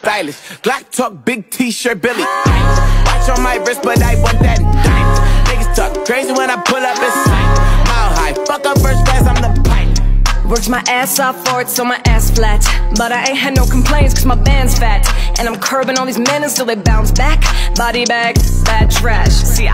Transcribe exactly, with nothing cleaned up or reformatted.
stylish. Glock talk, big t-shirt, Billy. Watch on my wrist, but I want that diamond. Niggas talk crazy when I pull up in sight. Mile high, fuck up first class, I'm the pilot. Worked my ass off for it, so my ass flat. But I ain't had no complaints, cause my band's fat. And I'm curbing all these men until they bounce back. Body bag, bad trash. See,